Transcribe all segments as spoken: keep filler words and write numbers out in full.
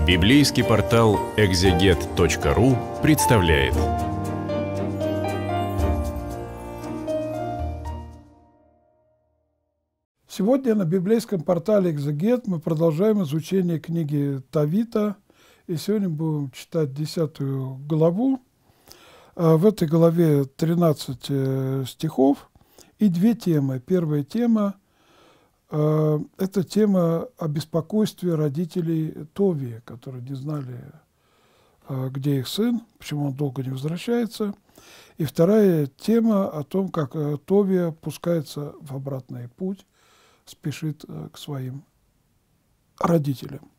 Библейский портал экзегет точка ру представляет. Сегодня на библейском портале «Экзегет» мы продолжаем изучение книги Тавита. И сегодня будем читать десятую главу. В этой главе тринадцать стихов и две темы. Первая тема – это тема о беспокойстве родителей Товии, которые не знали, где их сын, почему он долго не возвращается. И вторая тема о том, как Товия пускается в обратный путь, спешит к своим родителям.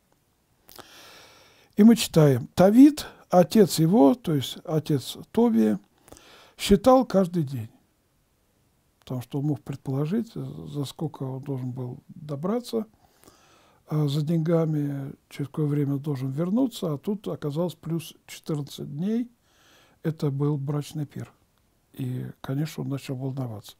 И мы читаем: Тавит, отец его, то есть отец Товии, считал каждый день, потому что он мог предположить, за сколько он должен был добраться за деньгами, через какое время должен вернуться, а тут оказалось плюс четырнадцать дней, это был брачный пир. И, конечно, он начал волноваться.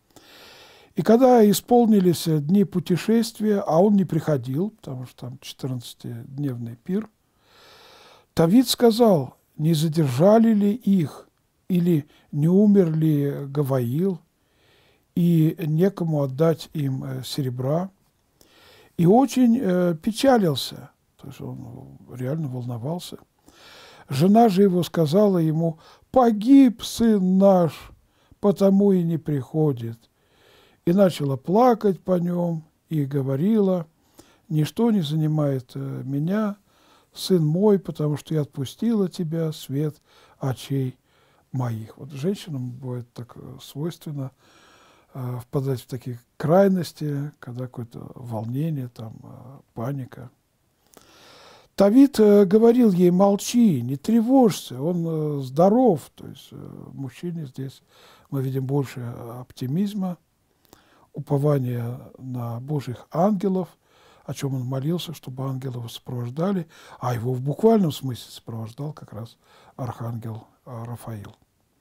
И когда исполнились дни путешествия, а он не приходил, потому что там четырнадцатидневный пир, Тавит сказал: не задержали ли их, или не умер ли Гаваил, и некому отдать им серебра. И очень э, печалился, то есть он реально волновался. Жена же его сказала ему: погиб сын наш, потому и не приходит. И начала плакать по нем, и говорила: ничто не занимает меня, сын мой, потому что я отпустила тебя, свет очей моих. Вот женщинам бывает так свойственно э, впадать в такие крайности, когда какое-то волнение, там, э, паника. Тавит э, говорил ей: молчи, не тревожься, он э, здоров. То есть э, мужчине здесь мы видим больше оптимизма, упования на Божьих ангелов, о чем он молился, чтобы ангелы его сопровождали, а его в буквальном смысле сопровождал как раз архангел Рафаил.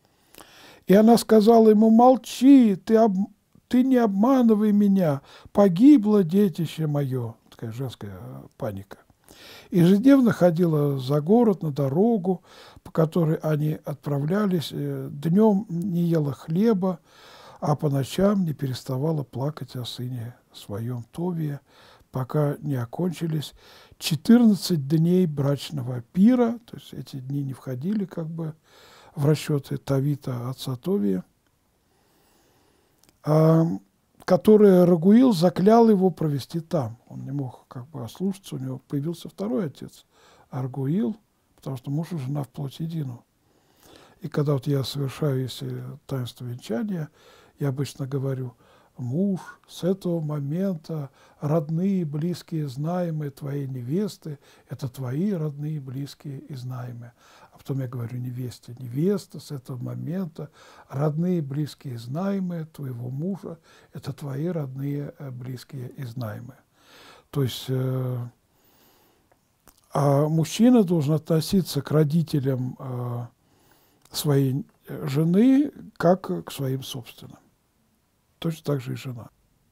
И она сказала ему: молчи, ты, об... ты не обманывай меня, погибло детище мое. Такая женская паника. Ежедневно ходила за город, на дорогу, по которой они отправлялись, днем не ела хлеба, а по ночам не переставала плакать о сыне своем Товии, пока не окончились четырнадцать дней брачного пира, то есть эти дни не входили как бы в расчеты Тавита, отца Товии, а, которые Рагуил заклял его провести там. Он не мог как бы ослушаться, у него появился второй отец, Аргуил, потому что муж и жена вплоть едину. И когда вот я совершаю если таинство венчания, я обычно говорю: муж, с этого момента родные, близкие, знаемые твоей невесты – это твои родные, близкие и знаемые. А потом я говорю невесте: невеста, с этого момента родные, близкие и знаемые твоего мужа – это твои родные, близкие и знаемые. То есть э, а мужчина должен относиться к родителям э, своей жены как к своим собственным. Точно так же и жена.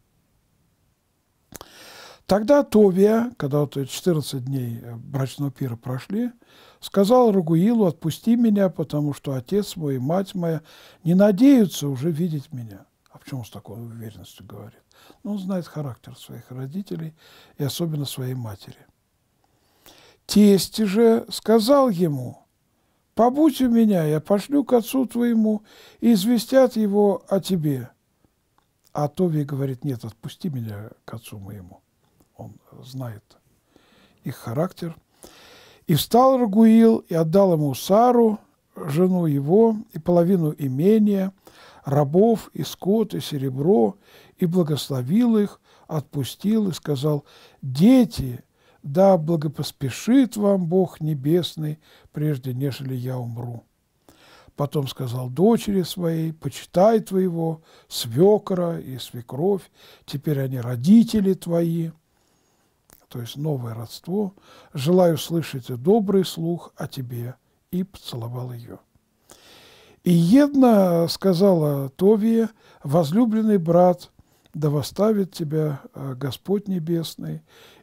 Тогда Товия, когда вот четырнадцать дней брачного пира прошли, сказал Рагуилу: отпусти меня, потому что отец мой и мать моя не надеются уже видеть меня. А почему он с такой уверенностью говорит? Ну, он знает характер своих родителей и особенно своей матери. Тесть же сказал ему: побудь у меня, я пошлю к отцу твоему, и известят его о тебе. А Товия говорит: нет, отпусти меня к отцу моему. Он знает их характер. И встал Рагуил и отдал ему Сару, жену его, и половину имения, рабов, и скот, и серебро, и благословил их, отпустил и сказал: дети, да благопоспешит вам Бог Небесный, прежде нежели я умру. Потом сказал дочери своей: почитай твоего свекра и свекровь, теперь они родители твои, то есть новое родство, желаю слышать добрый слух о тебе, и поцеловал ее. И едно сказала Товия: возлюбленный брат, да восставит тебя Господь Небесный,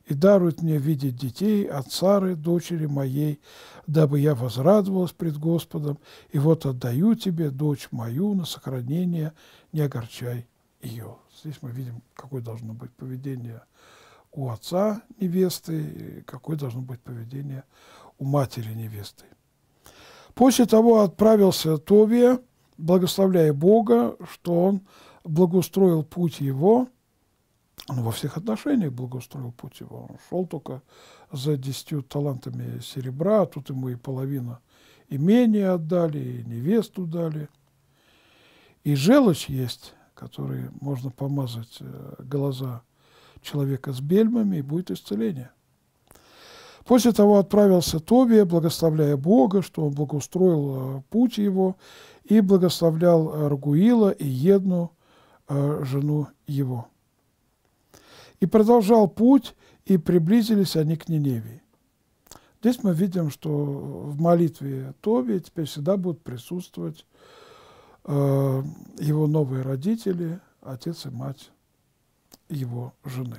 и дарует мне видеть детей от Сары, дочери моей, дабы я возрадовалась пред Господом, и вот отдаю тебе дочь мою на сохранение, не огорчай ее». Здесь мы видим, какое должно быть поведение у отца невесты, и какое должно быть поведение у матери невесты. После того отправился Товия, благословляя Бога, что он благоустроил путь его, он во всех отношениях благоустроил путь его. Он шел только за десятью талантами серебра, а тут ему и половина имения отдали, и невесту дали. И желчь есть, которой можно помазать глаза человека с бельмами, и будет исцеление. После того отправился Товия, благословляя Бога, что он благоустроил путь его, и благословлял Рагуила и Едну, жену его. И продолжал путь, и приблизились они к Ниневии. Здесь мы видим, что в молитве Товии теперь всегда будут присутствовать э, его новые родители, отец и мать его жены.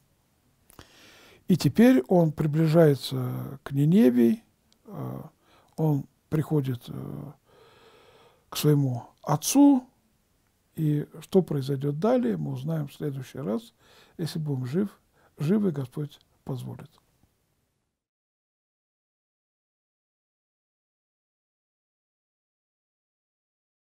И теперь он приближается к Ниневии, э, он приходит э, к своему отцу, и что произойдет далее, мы узнаем в следующий раз, если будем жив, живы, Господь позволит.